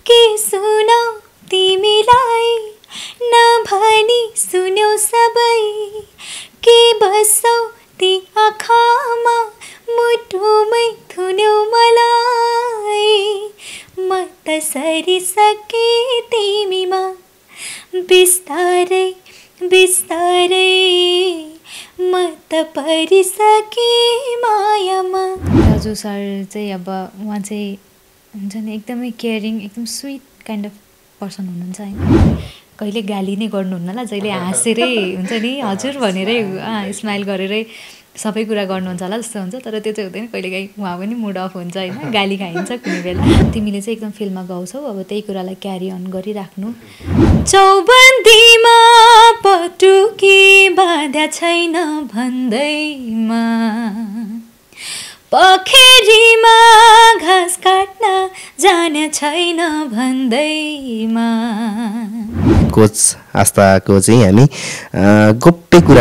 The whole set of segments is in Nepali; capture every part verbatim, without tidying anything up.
के सुनौ तिमीलाई नभनी सुन्यौ सबै के बस्छौ ती आँखामा मुटुमै थुन्यौ मलाई म त सरिसके तिमीमा बिस्तारै बिस्तारै म त परिसके मायामा। राजु सर चाहिँ अब उहाँ चाहिँ हुन्छ नि एकदमै केयरिङ एकदम स्विट काइन्ड अफ पर्सन हुनुहुन्छ होइन। कहिले गाली नै गर्नुहुन्न ल, जहिले हाँसेरै हुन्छ नि हजुर भनेरै स्माइल गरेरै सबै कुरा गर्नुहुन्छ होला जस्तो हुन्छ। तर त्यो चाहिँ हुँदैन, कहिलेकाहीँ उहाँ पनि मुड अफ हुन्छ होइन, गाली खाइन्छ कुनै बेला। तिमीले चाहिँ एकदम फिल्ममा गाउँछौ, अब त्यही कुरालाई क्यारी अन गरिराख्नु। चौबन्दीमा पटुकी बाँध्या छैन भन्दैमा पखेरीमा घाँस काट्न जाने छैन भन्दैमा। कोच आस्थाको चाहिँ हामी गोप्य कुरा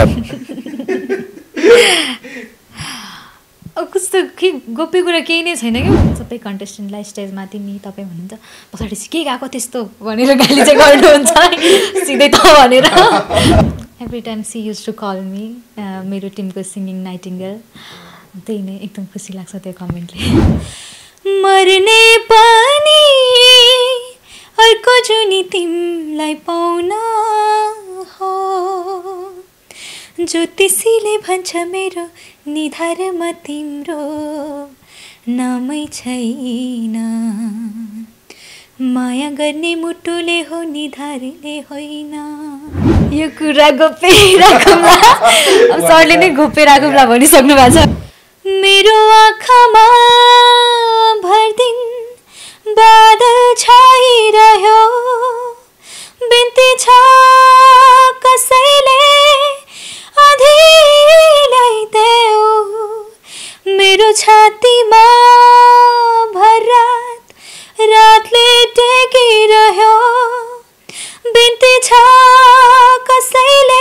कस्तो के गोप्य कुरा केही नै छैन क्या। सबै कन्टेस्टेन्टलाई स्टेजमा तिमी तपाईँ भन्नुहुन्छ, पछाडि के गएको त्यस्तो भनेर गाली चाहिँ गर्नुहुन्छ सिधै त भनेर। Every time she used to call me मेरो टिमको सिङ्गिङ नाइटिङ्गेल, त्यही नै एकदम खुसी लाग्छ त्यो कमेन्टले। मर्ने पनि अर्को जुनी तिमीलाई पाउन हो, ज्योतिषीले भन्छ मेरो निधारमा तिम्रो नामै छैन, माया गर्ने मुटुले हो निधारले होइन। यो कुरा गोप्य राखौँला, अब सरले नै गोप्य राखौँला भनिसक्नु भएको छ। मेरो आँखामा भरदिन बादल छाइरह्यो, बिन्ती छ कसैले अँधिलाई देऊ, मेरो छातीमा भररात रातले टेकिरह्यो, बिन्ती छ कसैले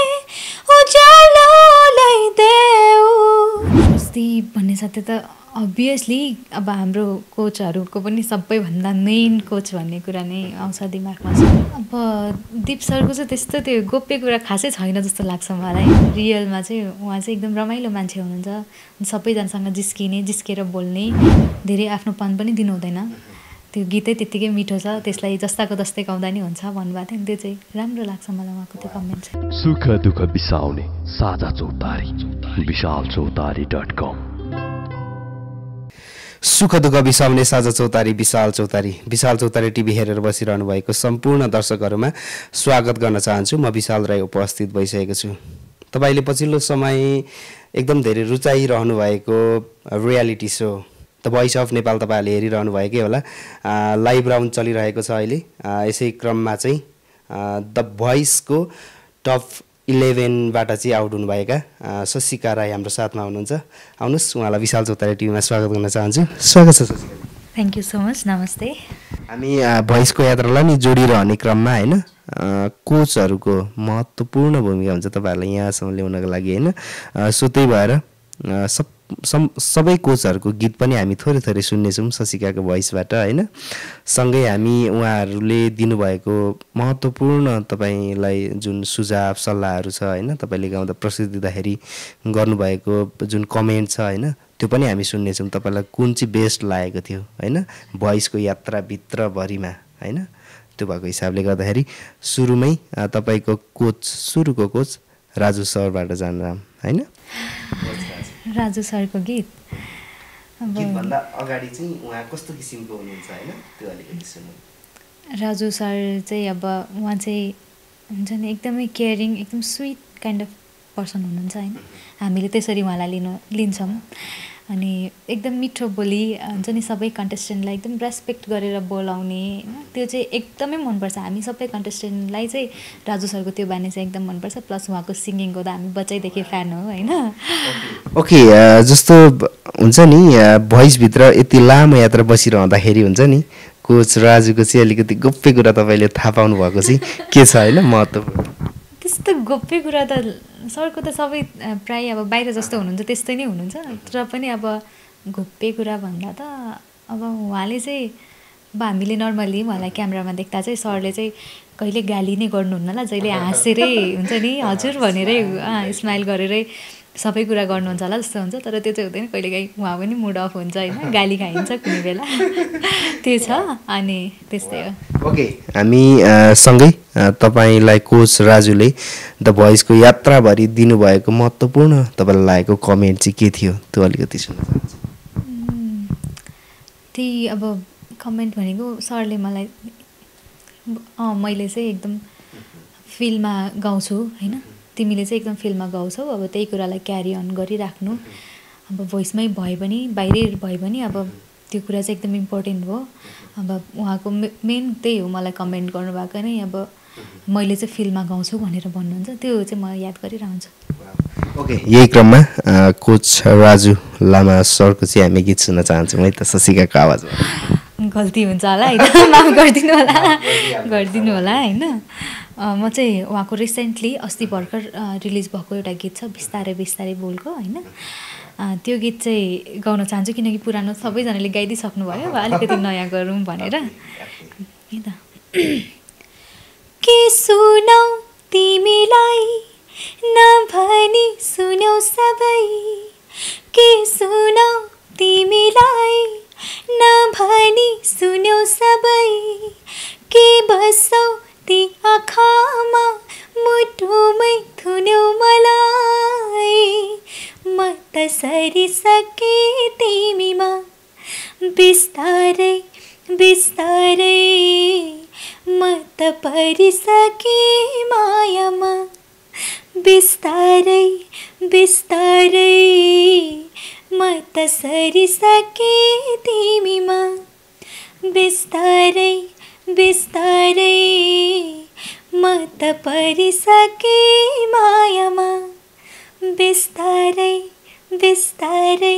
उज्यालोलाई देऊ। अस्ति भन्ने साथै त अभियसली अब हाम्रो कोचहरूको पनि सबैभन्दा मेन कोच भन्ने कुरा नै आउँछ दिमागमा। अब दिप सरको चाहिँ त्यस्तो त्यो गोप्य कुरा खासै छैन जस्तो लाग्छ मलाई। रियलमा चाहिँ उहाँ चाहिँ एकदम रमाइलो मान्छे हुनुहुन्छ, सबैजनासँग जिस्किने जिस्केर बोल्ने, धेरै आफ्नोपन पनि दिनु हुँदैन। त्यो गीतै त्यत्तिकै मिठो छ, त्यसलाई जस्ताको जस्तै गाउँदा नि हुन्छ भन्नुभएको थियो नि, त्यो चाहिँ राम्रो लाग्छ मलाई उहाँको त्यो कमेन्ट चाहिँ। सुख दुःख बिसाउने साझा चौतारी विशाल चौतारी डट कम। सुख दुःख बिसाउने साझा चौतारी विशाल चौतारी विशाल चौतारी टिभी हेरेर बसिरहनु भएको सम्पूर्ण दर्शकहरूमा स्वागत गर्न चाहन्छु। म विशाल राई उपस्थित भइसकेको छु। तपाईँले पछिल्लो समय एकदम धेरै रुचाइरहनु भएको reality show the voice of Nepal तपाईँहरूले हेरिरहनु भएकै होला। लाइभ राउन्ड चलिरहेको छ अहिले। यसै क्रममा चाहिँ द भोइसको टप इलेभेनबाट चाहिँ आउट हुनुभएका शशिका राई हाम्रो साथमा हुनुहुन्छ। आउनुहोस्, उहाँलाई विशाल चौतारी टिभीमा स्वागत गर्न चाहन्छु। स्वागत छ Shashika. Thank you so much, नमस्ते। हामी भोइसको यात्रालाई नि जोडिरहने क्रममा होइन, कोचहरूको महत्त्वपूर्ण भूमिका हुन्छ तपाईँहरूलाई यहाँसम्म ल्याउनको लागि होइन। सो त्यही भएर सब सम सबै कोचहरूको गीत पनि हामी थोरै थोरै सुन्नेछौँ शशिकाको भोइसबाट होइन। सँगै हामी उहाँहरूले दिनुभएको महत्त्वपूर्ण तपाईँलाई जुन सुझाव सल्लाहहरू छ होइन, तपाईँले गाउँदा प्रस्तुति दिँदाखेरि गर्नुभएको जुन कमेन्ट छ होइन, त्यो पनि हामी सुन्नेछौँ। तपाईँलाई कुन चाहिँ बेस्ट लागेको थियो होइन भोइसको यात्राभित्रभरिमा होइन। त्यो भएको हिसाबले गर्दाखेरि सुरुमै तपाईँको कोच सुरुको कोच राजु सरबाट जान्दा होइन। राजु सरको गीत गीतभन्दा अगाडि चाहिँ उहाँ कस्तो किसिमको हुनुहुन्छ होइन, त्यो अलिकति सुनौँ। राजु सर चाहिँ अब उहाँ चाहिँ हुन्छ नि एकदमै केयरिङ एकदम स्विट काइन्ड अफ पर्सन हुनुहुन्छ होइन। हामीले त्यसरी उहाँलाई लिनु लिन्छौँ। अनि एकदम मिठो बोली हुन्छ नि, सबै कन्टेस्टेन्टलाई एकदम रेस्पेक्ट गरेर बोलाउने होइन, त्यो चाहिँ एकदमै मनपर्छ। हामी सबै कन्टेस्टेन्टलाई चाहिँ राजु सरको त्यो बानी चाहिँ एकदम मनपर्छ। प्लस उहाँको सिङ्गिङको त हामी बच्चैदेखि फ्यान हो होइन। ओके, जस्तो हुन्छ नि भोइसभित्र यति लामो यात्रा बसिरहँदाखेरि हुन्छ नि कोच राजुको चाहिँ अलिकति गोप्य कुरा तपाईँले थाहा पाउनु भएको चाहिँ के छ होइन महत्त्वपूर्ण? त्यस्तो गोप्य कुरा त सरको त सबै प्राय अब बाहिर जस्तो हुनुहुन्छ त्यस्तै नै हुनुहुन्छ। तर पनि अब गोप्य कुरा भन्दा त अब उहाँले चाहिँ अब हामीले नर्मली उहाँलाई क्यामेरामा देख्दा चाहिँ सरले चाहिँ कहिले गाली नै गर्नुहुन्न ल, जहिले हाँसेरै हुन्छ नि हजुर भनेरै स्माइल गरेरै सबै कुरा गर्नुहुन्छ होला जस्तो हुन्छ, तर त्यो चाहिँ हुँदैन। कहिलेकाहीँ उहाँ पनि मुड अफ हुन्छ होइन, गाली खाइन्छ कुनै बेला त्यो छ। अनि त्यस्तै हो। ओके, हामी अ, सँगै अ, तपाईँलाई कोच राजुले द भोइसको यात्राभरि दिनुभएको महत्त्वपूर्ण तपाईँलाई लागेको कमेन्ट चाहिँ के थियो त्यो अलिकति सुन्न चाहन्छु। त्यही अब कमेन्ट भनेको सरले मलाई अँ मैले चाहिँ एकदम फिल्डमा गाउँछु होइन, तिमीले चाहिँ एकदम फिल्डमा गाउँछौ, अब त्यही कुरालाई क्यारी अन गरिराख्नु, अब भोइसमै भए पनि बाहिरै भए पनि अब त्यो कुरा चाहिँ एकदम इम्पोर्टेन्ट हो। अब उहाँको मे मेन त्यही हो, मलाई कमेन्ट गर्नुभएको नै अब मैले चाहिँ फिल्डमा गाउँछु भनेर भन्नुहुन्छ, त्यो चाहिँ म याद गरिरहन्छु। ओके, यही क्रममा अ, कोच राजु लामा सरको चाहिँ हामी गीत सुन्न चाहन्छौँ है त, शशिकाको आवाजमा। गल्ती हुन्छ होला होइन, माफ गरिदिनु होला गरिदिनु होला होइन। म चाहिँ उहाँको रिसेन्टली अस्ति भर्खर रिलिज भएको एउटा गीत छ बिस्तारै बिस्तारै बोलको होइन, त्यो गीत चाहिँ गाउन चाहन्छु किनकि पुरानो सबैजनाले गाइदिइसक्नु भयो, अब अलिकति नयाँ गरौँ भनेर है त। के सुनौ तिमीलाई नभनी सुन्यौ सबै, के सुनौ तिमीलाई नभनी सुन्यौ सबै, के बस्छौ ती आँखामा मुटुमै थुन्यौ मलाई, म त सरिसके तिमीमा बिस्तारै बिस्तारै, म त परिसके मायामा बिस्तारै बिस्तारै, म त सरिसके तिमीमा बिस्तारै बिस्तारै, म त परिसके मायामा बिस्तारै बिस्तारै।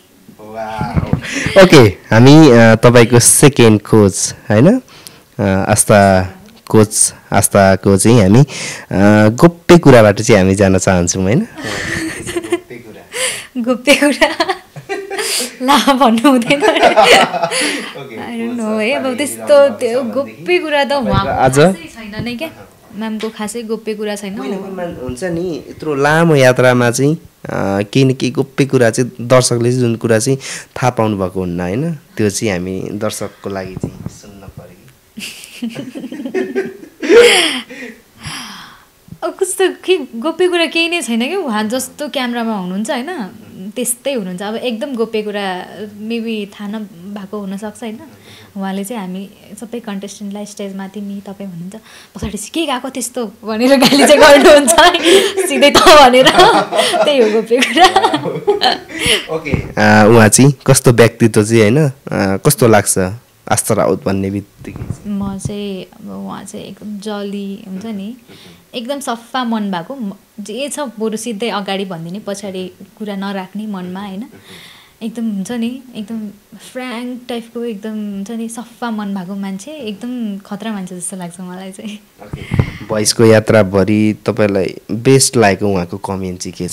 ओके, हामी अ, तपाईँको सेकेन्ड कोच होइन अ, आस्था कोच आस्थाको चाहिँ हामी अ, गोप्य कुराबाट चाहिँ हामी जान चाहन्छौँ होइन। गोप्य कुरा ला भन्नु हुँदैन नो है, अब त्यस्तो त्यो गोप्य कुरा त उहाँको आज छैन नै क्या, म्यामको खासै गोप्य कुरा छैन। हुन्छ नि यत्रो लामो यात्रामा चाहिँ अ, केही न केही गोप्य कुरा चाहिँ दर्शकले चाहिँ जुन कुरा चाहिँ थाहा पाउनु भएको हुन्न होइन, त्यो चाहिँ हामी दर्शकको लागि चाहिँ सुन्न पर्यो। अब कस्तो के गोप्य कुरा केही नै छैन कि, उहाँ जस्तो क्यामरामा हुनुहुन्छ होइन त्यस्तै हुनुहुन्छ। अब एकदम गोप्य कुरा मेबी थाहा नभएको हुनसक्छ होइन, उहाँले चाहिँ हामी सबै कन्टेस्टेन्टलाई स्टेजमा तिमी तपाईँ भन्नुहुन्छ पछाडि चाहिँ के गएको त्यस्तो भनेर गाली चाहिँ गर्नुहुन्छ सिधै त भनेर, त्यही हो गोप्य कुरा। ओके, उहाँ चाहिँ कस्तो व्यक्तित्व चाहिँ होइन अ, कस्तो लाग्छ आस्था राउत भन्ने बित्तिकै? म चाहिँ अब उहाँ चाहिँ एकदम जली हुन्छ नि, एकदम सफा मन भएको, जे छ बरु सिधै अगाडि भनिदिने, पछाडि कुरा नराख्ने मनमा होइन, एकदम हुन्छ नि एकदम फ्र्याङ्क टाइपको एकदम हुन्छ नि सफा मन भएको मान्छे, एकदम खतरा मान्छे जस्तो लाग्छ मलाई चाहिँ। भोइसको यात्राभरि तपाईँलाई बेस्ट लागेको उहाँको कमेन्ट चाहिँ के छ?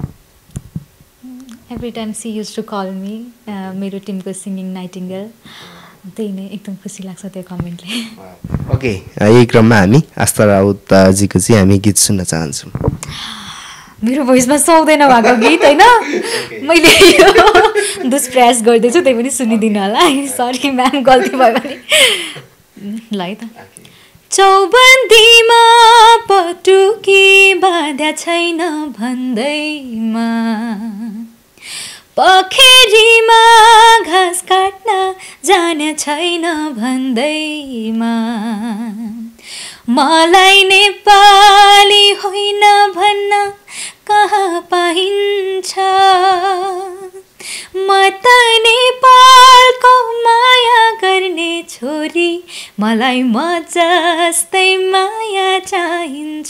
Every time she used to call me मेरो टिमको सिङ्गिङ नाइटिङ्गेल, त्यही नै एकदम खुसी लाग्छ त्यो कमेन्टले। ओके, यही क्रममा हामी आस्था राउतजीको चाहिँ हामी गीत सुन्न चाहन्छौँ। मेरो भोइसमा सुहाउँदैन भएको गीत होइन, मैले यो दुष्प्रयास गर्दैछु, त्यही पनि सुनिदिनु होला है, सरी म्याम गल्ती भयो भने। ल है त। चौबन्दीमा पटुकी बाँध्या छैन भन्दैमा, पखेरीमा घाँस काट्न जाने छैन भन्दैमा, मलाई नेपाली होइन भन्न कहाँ पाइन्छ, म त नेपालको माया गर्ने छोरी, मलाई म जस्तै माया चाहिन्छ,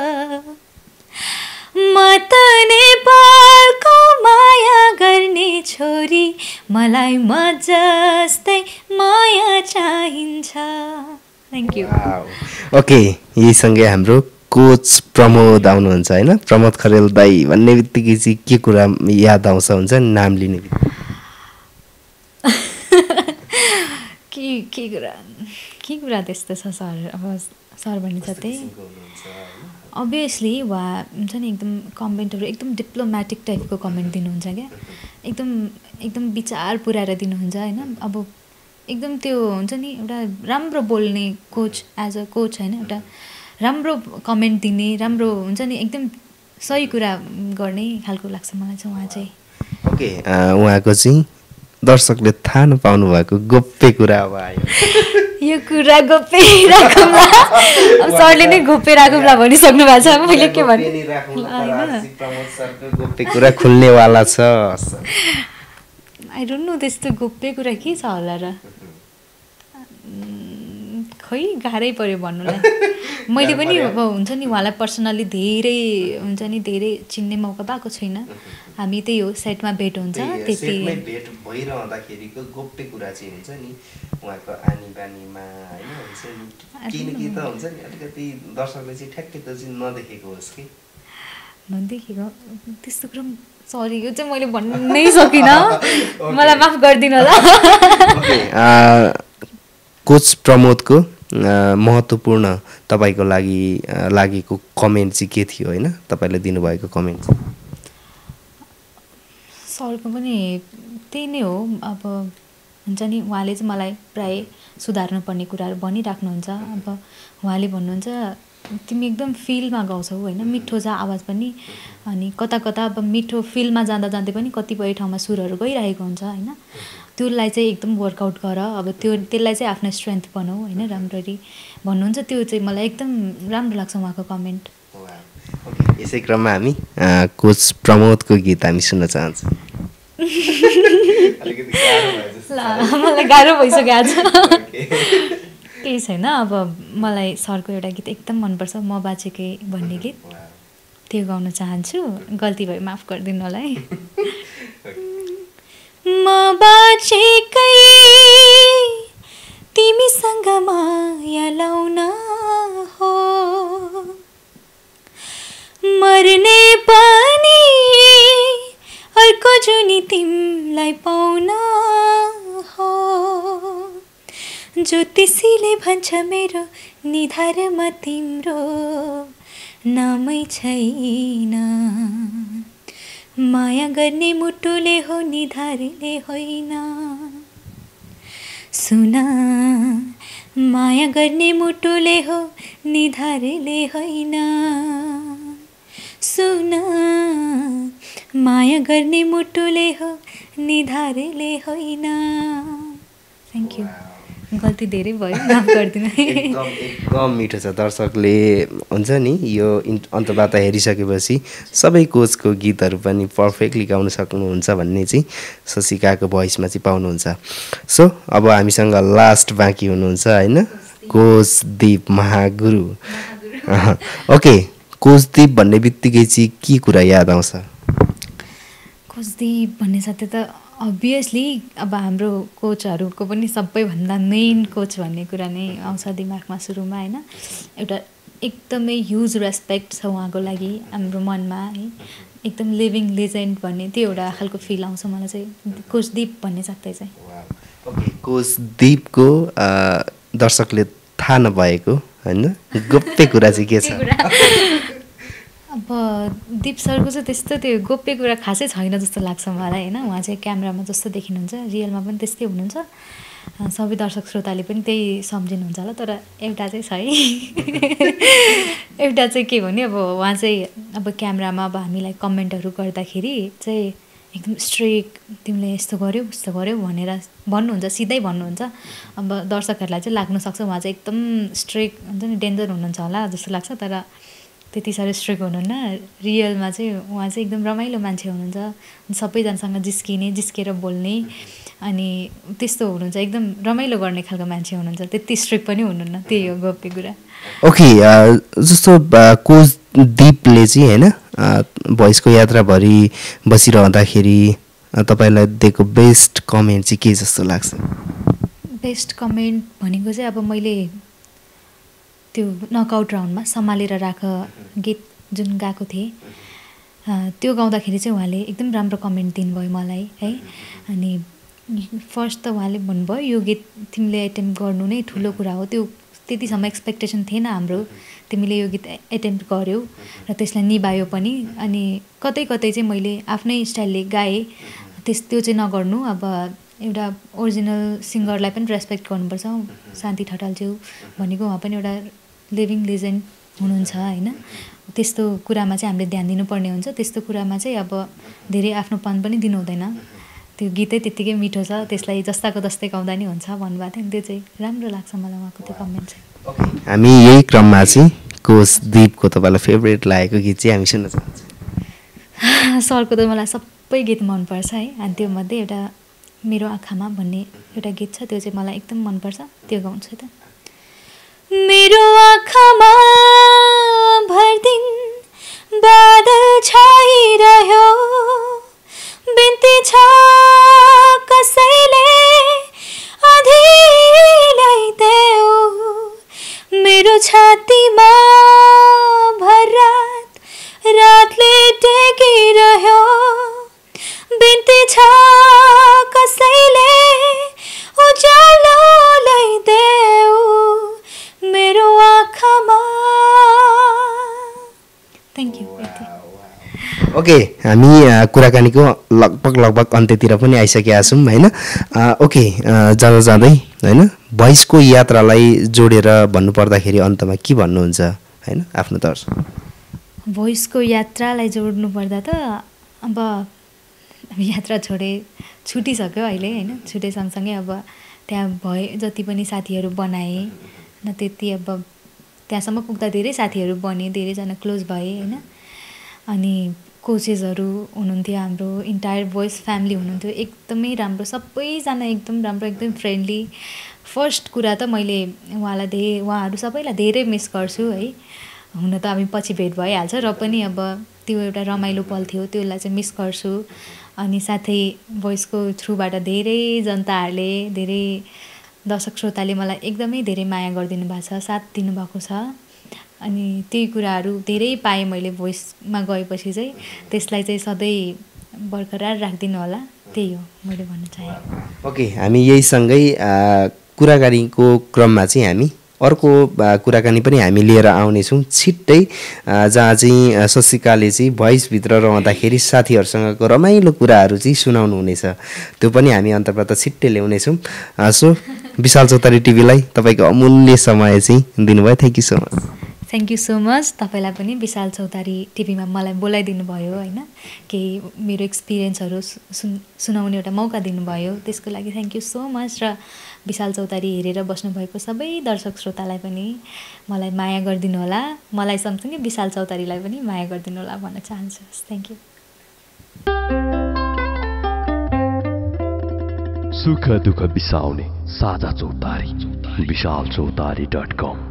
म त नेपालको माया गर्ने छोरी, मलाई म जस्तै माया चाहिन्छ। Thank you. ओके, यही सँगै हाम्रो कोच प्रमोद आउनुहुन्छ होइन, प्रमोद खरेल दाई भन्ने बित्तिकै चाहिँ के कुरा याद आउँछ हुन्छ नि नाम लिने बित्तिकै? के खोइ के कुरा के कुरा त्यस्तो छ सर अब सर भन्ने छ त्यही अभियसली उहाँ हुन्छ नि एकदम कमेन्टहरू एकदम डिप्लोमेटिक टाइपको कमेन्ट दिनुहुन्छ क्या एकदम एकदम विचार पुऱ्याएर दिनुहुन्छ होइन अब एकदम त्यो हुन्छ नि एउटा राम्रो बोल्ने कोच एज अ कोच होइन एउटा राम्रो कमेन्ट दिने राम्रो हुन्छ नि एकदम सही कुरा गर्ने खालको लाग्छ मलाई चाहिँ उहाँ चाहिँ ओके उहाँको चाहिँ दर्शकले थाहा नपाउनु भएको गोप्य कुरा अब आयो यो कुरा गोप्य राखौँला अब सरले नै गोप्य राखौँला भनिसक्नु भएको छ मैले के भन्नु गोप्य कुरा खुल्नेवाला छ आई डोन्ट नो त्यस्तो गोप्य कुरा के छ होला र खै गाह्रै पऱ्यो भन्नुलाई मैले पनि अब हुन्छ नि उहाँलाई पर्सनल्ली धेरै हुन्छ नि धेरै चिन्ने मौका पाएको छैन हामी त्यही हो सेटमा भेट हुन्छ त्यति भेट भइरहँदाखेरिको गोप्य कुरा चाहिँ हुन्छ नि उहाँको आनी बानीमा होइन हुन्छ नि केही न केही त हुन्छ नि अलिकति दर्शकले चाहिँ ठ्याक्कै त चाहिँ नदेखेको होस् कि नदेखेको त्यस्तो कुरा सरी यो चाहिँ मैले भन्नै सकिनँ मलाई माफ गरिदिनु होला कोच प्रमोदको महत्त्वपूर्ण तपाईँको लागि लागेको कमेन्ट चाहिँ के थियो होइन तपाईँले दिनुभएको कमेन्ट सरको पनि त्यही नै हो अब हुन्छ नि उहाँले चाहिँ मलाई प्राय सुधार्नुपर्ने कुराहरू भनिराख्नुहुन्छ अब उहाँले भन्नुहुन्छ तिमी एकदम फिलमा गाउँछौ होइन मिठो छ आवाज पनि अनि कता कता अब मिठो फिलमा जाँदा जाँदै पनि कतिपय ठाउँमा सुरहरू गइरहेको हुन्छ होइन त्यसलाई चाहिँ एकदम वर्कआउट गर अब त्यो त्यसलाई चाहिँ आफ्नो स्ट्रेन्थ बनाऊ होइन राम्ररी भन्नुहुन्छ त्यो चाहिँ मलाई एकदम राम्रो लाग्छ उहाँको कमेन्ट यसै क्रममा हामी कोच प्रमोदको गीत हामी सुन्न चाहन्छौँ मलाई गाह्रो भइसक्यो आज केही छैन अब मलाई सरको एउटा गीत एकदम मनपर्छ म बाँचेकै भन्ने गीत त्यो गाउन चाहन्छु गल्ती भयो माफ गरिदिनु होला है म बाँचेकै तिमीसँग माया लाउन हो मर्ने पनि अर्को जुनी तिमीलाई पाउन हो ज्योतिषीले भन्छ मेरो निधारमा तिम्रो नामै छैन माया गर्ने मुटुले हो निधारले होइन सुन माया गर्ने मुटुले हो निधारले होइन सुन माया गर्ने मुटुले हो निधारले होइन थ्याङ्क यू गल्ती धेरै भयो माफ गरिदिनु एकदम एकदम मिठो छ दर्शकले हुन्छ नि यो अन्तर्वार्ता हेरिसकेपछि सबै कोचको गीतहरू पनि पर्फेक्टली गाउन सक्नुहुन्छ भन्ने चाहिँ शशिकाको भोइसमा चाहिँ पाउनुहुन्छ सो अब हामीसँग लास्ट बाँकी हुनुहुन्छ होइन coach Deep Mahaguru okay coach Deep भन्ने बित्तिकै चाहिँ के कुरा याद आउँछ कोच दीप भन्ने साथै त अभियसली अब हाम्रो कोचहरूको पनि सबैभन्दा मेन कोच भन्ने कुरा नै आउँछ दिमागमा सुरुमा होइन एउटा एकदमै ह्युज रेस्पेक्ट छ उहाँको लागि हाम्रो मनमा है एकदम लिभिङ लेजेन्ड भन्ने त्यो एउटा खालको फिल आउँछ मलाई चाहिँ कोच दीप भन्ने साथै चाहिँ ओके कोच दीपको दर्शकले थाहा नभएको होइन गोप्य कुरा चाहिँ के छ अब दीप सरको चाहिँ त्यस्तो त्यो गोप्य कुरा खासै छैन जस्तो लाग्छ मलाई होइन उहाँ चाहिँ क्यामेरामा जस्तो देखिनुहुन्छ रियलमा पनि त्यस्तै हुनुहुन्छ सबै दर्शक श्रोताले पनि त्यही सम्झिनुहुन्छ होला तर एउटा चाहिँ छ है एउटा चाहिँ के भने अब उहाँ चाहिँ अब क्यामेरामा अब हामीलाई कमेन्टहरू गर्दाखेरि चाहिँ एकदम स्ट्रिक तिमीले यस्तो गर्यौ उस्तो गर्यौ भनेर भन्नुहुन्छ सिधै भन्नुहुन्छ अब दर्शकहरूलाई चाहिँ लाग्नसक्छ उहाँ चाहिँ एकदम स्ट्रिक हुन्छ नि डेन्जर हुनुहुन्छ होला जस्तो लाग्छ तर त्यति साह्रो स्ट्रिक हुनुहुन्न रियलमा चाहिँ उहाँ चाहिँ एकदम रमाइलो मान्छे हुनुहुन्छ सबैजनासँग जिस्किने जिस्केर बोल्ने अनि त्यस्तो हुनुहुन्छ एकदम रमाइलो गर्ने खालको मान्छे हुनुहुन्छ त्यति स्ट्रिक पनि हुनुहुन्न त्यही हो गोप्य कुरा ओके जस्तो कोच दीपले चाहिँ होइन भोइसको यात्राभरि बसिरहँदाखेरि तपाईँलाई दिएको बेस्ट कमेन्ट चाहिँ के जस्तो लाग्छ बेस्ट कमेन्ट भनेको चाहिँ अब मैले त्यो नकआउट राउन्डमा सम्हालेर राख गीत जुन गाएको थिएँ त्यो गाउँदाखेरि चाहिँ उहाँले एकदम राम्रो कमेन्ट दिनुभयो मलाई है अनि फर्स्ट त उहाँले भन्नुभयो यो गीत तिमीले एटेम्प गर्नु नै ठुलो कुरा हो, त्यो त्यतिसम्म एक्सपेक्टेसन थिएन हाम्रो, तिमीले यो गीत एटेम्प्ट गर्यौ र त्यसलाई निभायो पनि। अनि कतै कतै चाहिँ मैले आफ्नै स्टाइलले गाएँ, त्यस त्यो चाहिँ नगर्नु, अब एउटा ओरिजिनल सिङ्गरलाई पनि रेस्पेक्ट गर्नुपर्छ। शान्ति ठटालज्यू भनेको उहाँ पनि एउटा लिभिङ लेजेन्ड हुनुहुन्छ होइन, त्यस्तो कुरामा चाहिँ हामीले ध्यान दिनुपर्ने हुन्छ। त्यस्तो कुरामा चाहिँ अब धेरै आफ्नोपन पनि दिनु हुँदैन, त्यो गीतै त्यत्तिकै मिठो छ, त्यसलाई जस्ताको तस्तै गाउँदा नि हुन्छ भन्नुभएको थियो नि, त्यो चाहिँ राम्रो लाग्छ मलाई उहाँको त्यो कमेन्ट चाहिँ। हामी यही क्रममा चाहिँ कोच दीपको तपाईँलाई फेभरेट लागेको गीत चाहिँ हामी सुन्न चाहन्छौँ। सरको त मलाई सबै गीत मनपर्छ है, अनि त्यो मध्ये एउटा मेरो आँखामा भन्ने एउटा गीत छ, त्यो चाहिँ मलाई एकदम मनपर्छ, त्यो गाउँछु त। मेरो आँखामा भरदिन बादल छाइरह्यो, बिन्ती छ कसैले अधीलाई देऊ, मेरो छातीमा भर रात रातले टेकिरह्यो, बिन्ती छ कसैले उज्यालोलाई देऊ मेरो आँखामा। Thank you. ओके, हामी कुराकानीको लगभग लगभग अन्त्यतिर पनि आइसकेका छौँ होइन। ओके, जाँदा जाँदै होइन भोइसको यात्रालाई जोडेर भन्नुपर्दाखेरि अन्तमा के भन्नुहुन्छ होइन आफ्नो तर्फ? भोइसको यात्रालाई जोड्नु पर्दा त अब यात्रा छोडे छुटिसक्यो अहिले होइन, छुटे सँगसँगै अब त्यहाँ भए जति पनि साथीहरू बनाएँ न त्यति, अब त्यहाँसम्म पुग्दा धेरै साथीहरू बने, धेरैजना क्लोज भए होइन। अनि कोचेसहरू हुनुहुन्थ्यो, हाम्रो इन्टायर भोइस फ्यामिली हुनुहुन्थ्यो, एकदमै राम्रो, सबैजना एकदम राम्रो, एकदम फ्रेन्डली। फर्स्ट कुरा त मैले उहाँलाई धेरै उहाँहरू सबैलाई धेरै मिस गर्छु है, हुन त हामी पछि भेट भइहाल्छ र पनि अब त्यो एउटा रमाइलो पल थियो, त्यसलाई चाहिँ मिस गर्छु। अनि साथै भोइसको थ्रुबाट धेरै जनताहरूले, धेरै दर्शक श्रोताले मलाई एकदमै धेरै माया गरिदिनु भएको छ, साथ दिनुभएको छ। अनि त्यही कुराहरू धेरै पाएँ मैले भोइसमा गएपछि चाहिँ, त्यसलाई चाहिँ सधैँ बरकरार राखिदिनु होला, त्यही हो मैले भन्न चाहेँ। ओके, हामी यहीसँगै कुराकानीको क्रममा चाहिँ हामी अर्को कुराकानी पनि हामी लिएर आउनेछौँ छिट्टै, जहाँ चाहिँ शशिकाले चाहिँ भोइसभित्र रहँदाखेरि साथीहरूसँगको रमाइलो कुराहरू चाहिँ सुनाउनु हुनेछ, त्यो पनि हामी अन्तर्गत छिट्टै ल्याउनेछौँ। सो विशाल चौतारी टिभीलाई तपाईँको अमूल्य समय चाहिँ दिनुभयो, thank you so much. Thank you so much. तपाईँलाई पनि विशाल चौतारी टिभीमा मलाई बोलाइदिनु भयो होइन, केही मेरो एक्सपिरियन्सहरू सुन सुनाउने एउटा मौका दिनुभयो, त्यसको लागि थ्याङ्क यू सो मच। र विशाल चौतारी हेरेर बस्नुभएको सबै दर्शक श्रोतालाई पनि मलाई माया गरिदिनु होला, मलाई सँगसँगै विशाल चौतारीलाई पनि माया गरिदिनु होला भन्न चाहन्छु। Thank you. सुख दुःख बिसाउने साझा चौतारी, विशाल चौतारी डट कम।